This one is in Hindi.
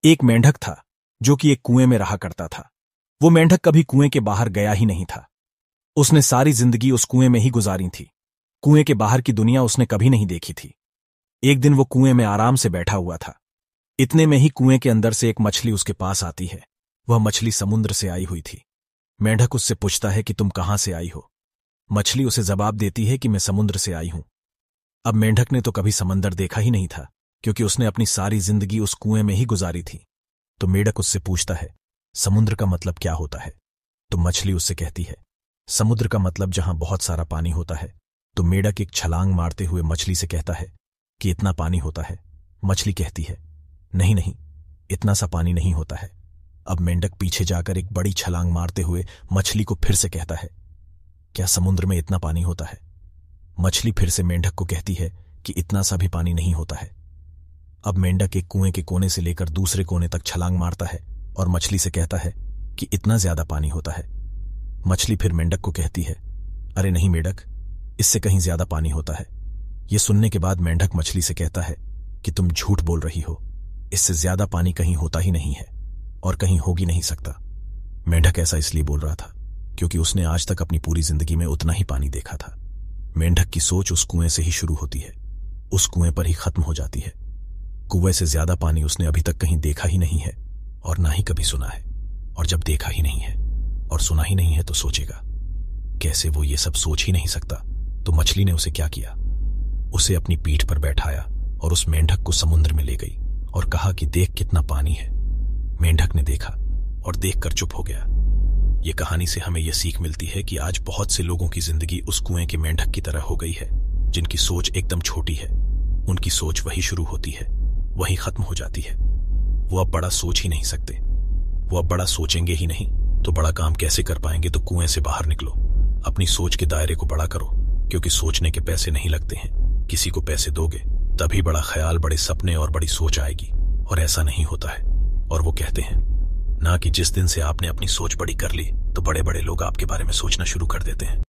एक मेंढक था जो कि एक कुएं में रहा करता था। वो मेंढक कभी कुएं के बाहर गया ही नहीं था। उसने सारी जिंदगी उस कुएं में ही गुजारी थी। कुएं के बाहर की दुनिया उसने कभी नहीं देखी थी। एक दिन वो कुएं में आराम से बैठा हुआ था। इतने में ही कुएं के अंदर से एक मछली उसके पास आती है। वह मछली समुद्र से आई हुई थी। मेंढक उससे पूछता है कि तुम कहां से आई हो। मछली उसे जवाब देती है कि मैं समुद्र से आई हूं। अब मेंढक ने तो कभी समंदर देखा ही नहीं था, क्योंकि उसने अपनी सारी जिंदगी उस कुएं में ही गुजारी थी। तो मेंढक उससे पूछता है, समुद्र का मतलब क्या होता है? तो मछली उससे कहती है, समुद्र का मतलब जहां बहुत सारा पानी होता है। तो मेंढक एक छलांग मारते हुए मछली से कहता है कि इतना पानी होता है। मछली कहती है, नहीं नहीं, इतना सा पानी नहीं होता है। अब मेंढक पीछे जाकर एक बड़ी छलांग मारते हुए मछली को फिर से कहता है, क्या समुद्र में इतना पानी होता है? मछली फिर से मेंढक को कहती है कि इतना सा भी पानी नहीं होता है। अब मेंढक एक कुएं के कोने से लेकर दूसरे कोने तक छलांग मारता है और मछली से कहता है कि इतना ज्यादा पानी होता है। मछली फिर मेंढक को कहती है, अरे नहीं मेंढक, इससे कहीं ज्यादा पानी होता है। यह सुनने के बाद मेंढक मछली से कहता है कि तुम झूठ बोल रही हो, इससे ज्यादा पानी कहीं होता ही नहीं है और कहीं हो ही नहीं सकता। मेंढक ऐसा इसलिए बोल रहा था क्योंकि उसने आज तक अपनी पूरी जिंदगी में उतना ही पानी देखा था। मेंढक की सोच उस कुएं से ही शुरू होती है, उस कुएं पर ही खत्म हो जाती है। कुएं से ज्यादा पानी उसने अभी तक कहीं देखा ही नहीं है और ना ही कभी सुना है। और जब देखा ही नहीं है और सुना ही नहीं है तो सोचेगा कैसे? वो ये सब सोच ही नहीं सकता। तो मछली ने उसे क्या किया? उसे अपनी पीठ पर बैठाया और उस मेंढक को समुद्र में ले गई और कहा कि देख कितना पानी है। मेंढक ने देखा और देखकर चुप हो गया। ये कहानी से हमें यह सीख मिलती है कि आज बहुत से लोगों की जिंदगी उस कुएं के मेंढक की तरह हो गई है, जिनकी सोच एकदम छोटी है। उनकी सोच वही शुरू होती है, वही खत्म हो जाती है। वो अब बड़ा सोच ही नहीं सकते। वो अब बड़ा सोचेंगे ही नहीं तो बड़ा काम कैसे कर पाएंगे? तो कुएं से बाहर निकलो, अपनी सोच के दायरे को बड़ा करो, क्योंकि सोचने के पैसे नहीं लगते हैं। किसी को पैसे दोगे तभी बड़ा ख्याल, बड़े सपने और बड़ी सोच आएगी, और ऐसा नहीं होता है। और वो कहते हैं ना कि जिस दिन से आपने अपनी सोच बड़ी कर ली तो बड़े बड़े लोग आपके बारे में सोचना शुरू कर देते हैं।